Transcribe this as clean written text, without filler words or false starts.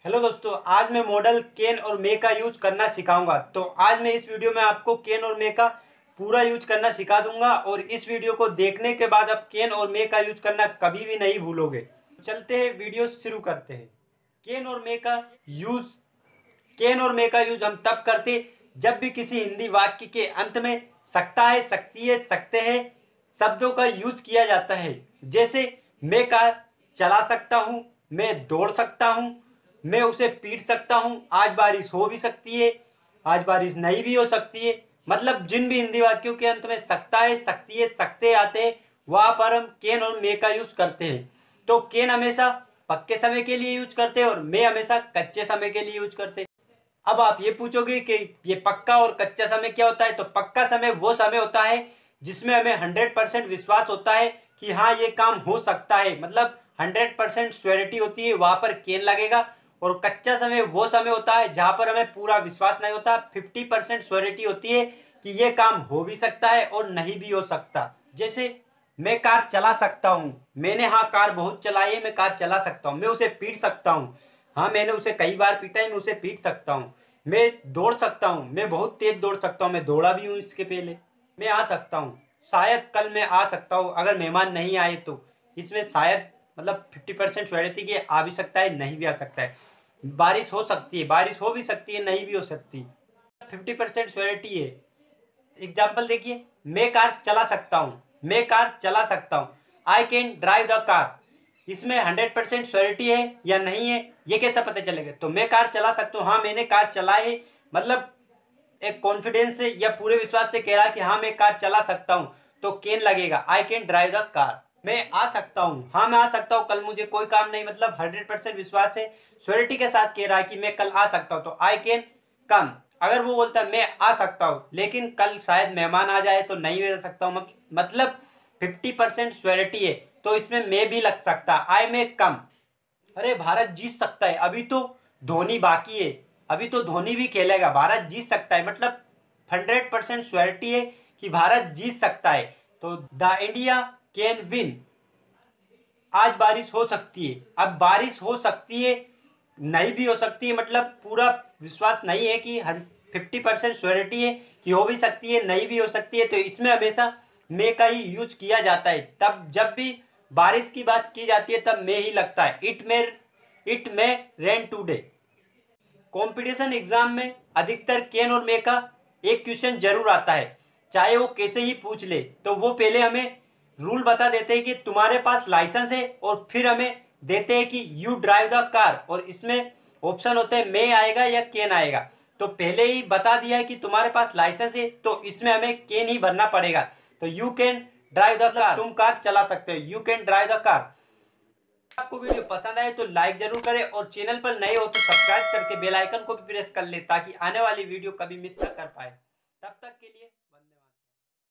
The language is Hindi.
हेलो दोस्तों, आज मैं मॉडल कैन और मे का यूज करना सिखाऊंगा। तो आज मैं इस वीडियो में आपको कैन और मे का पूरा यूज करना सिखा दूंगा और इस वीडियो को देखने के बाद आप कैन और मे का यूज करना कभी भी नहीं भूलोगे। चलते हैं, वीडियो शुरू करते हैं। कैन और मे का यूज कैन और मे का यूज हम तब करते जब भी किसी हिंदी वाक्य के अंत में सकता है, सकती है, सकते हैं शब्दों का यूज किया जाता है। जैसे मैं कार चला सकता हूँ, मैं दौड़ सकता हूँ, मैं उसे पीट सकता हूँ, आज बारिश हो भी सकती है, आज बारिश नहीं भी हो सकती है। मतलब जिन भी हिंदी वाक्यों के अंत में सकता है, सकती है, सकते आते हैं वहां पर हम कैन और मे का यूज करते हैं। तो कैन हमेशा पक्के समय के लिए यूज करते हैं और मे हमेशा कच्चे समय के लिए यूज करते हैं। अब आप ये पूछोगे कि ये पक्का और कच्चा समय क्या होता है। तो पक्का समय वो समय होता है जिसमें हमें 100% विश्वास होता है कि हाँ ये काम हो सकता है, मतलब 100% श्योरिटी होती है, वहां पर कैन लगेगा। और कच्चा समय वो समय होता है जहां पर हमें पूरा विश्वास नहीं होता, 50% श्योरिटी होती है कि ये काम हो भी सकता है और नहीं भी हो सकता। जैसे मैं कार चला सकता हूँ, मैंने हाँ कार बहुत चलाई है, मैं कार चला सकता हूँ। मैं उसे पीट सकता हूँ, हाँ मैंने उसे कई बार पीटा है, मैं उसे पीट सकता हूँ। मैं दौड़ सकता हूँ, मैं बहुत तेज दौड़ सकता हूँ, मैं दौड़ा भी हूँ इसके पहले। मैं आ सकता हूँ, शायद कल मैं आ सकता हूँ अगर मेहमान नहीं आए तो। इसमें शायद मतलब 50% श्योरिटी कि आ भी सकता है, नहीं भी आ सकता है। बारिश हो सकती है, बारिश हो भी सकती है, नहीं भी हो सकती, 50% श्योरिटी है। एग्जाम्पल देखिए, मैं कार चला सकता हूँ, मैं कार चला सकता हूँ, I can drive the car. इसमें 100% श्योरिटी है या नहीं है ये कैसा पता चलेगा। तो मैं कार चला सकता हूँ, हाँ मैंने कार चलाई है, मतलब एक कॉन्फिडेंस से या पूरे विश्वास से कह रहा है कि हाँ मैं कार चला सकता हूँ, तो कैन लगेगा। I can drive the car. मैं आ सकता हूँ, हाँ मैं आ सकता हूँ, कल मुझे कोई काम नहीं, मतलब 100% विश्वास है, श्योरिटी के साथ कह रहा है कि मैं कल आ सकता हूँ, तो आई कैन कम। अगर वो बोलता है मैं आ सकता हूँ लेकिन कल शायद मेहमान आ जाए तो नहीं आ सकता हूँ, मतलब 50% श्योरिटी है, तो इसमें मैं भी लग सकता, आई में कम। अरे भारत जीत सकता है, अभी तो धोनी बाकी है, अभी तो धोनी भी खेलेगा, भारत जीत सकता है, मतलब 100% श्योरिटी है कि भारत जीत सकता है। तो द इंडिया कैन विन। आज बारिश हो सकती है, अब बारिश हो सकती है, नहीं भी हो सकती है, मतलब पूरा विश्वास नहीं है कि 50% श्योरिटी है कि हो भी सकती है, नहीं भी हो सकती है। तो इसमें हमेशा मे का ही यूज किया जाता है। तब जब भी बारिश की बात की जाती है तब मे ही लगता है। It may rain today. Competition exam में अधिकतर कैन और मे का एक क्वेश्चन जरूर आता है, चाहे वो कैसे ही पूछ ले। तो वो पहले हमें रूल बता देते हैं कि तुम्हारे पास लाइसेंस है, और फिर हमें देते हैं कि यू ड्राइव द कार, और इसमें ऑप्शन होते हैं मे आएगा या कैन आएगा। तो पहले ही बता दिया है कि तुम्हारे पास लाइसेंस है, तो इसमें हमें कैन ही भरना पड़ेगा। तो you can drive the car, तुम कार चला सकते हो, you can drive the car. आपको वीडियो पसंद आए तो लाइक जरूर करें और चैनल पर नए हो तो सब्सक्राइब करके बेल आइकन को भी प्रेस कर ले ताकि आने वाली वीडियो कभी मिस ना कर पाए। तब तक के लिए